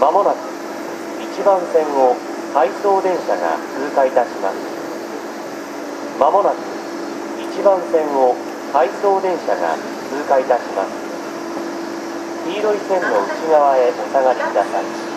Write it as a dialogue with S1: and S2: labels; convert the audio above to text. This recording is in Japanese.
S1: まもなく1番線を回送電車が通過いたします。まもなく1番線を回送電車が通過いたします。黄色い線の内側へお下がりください。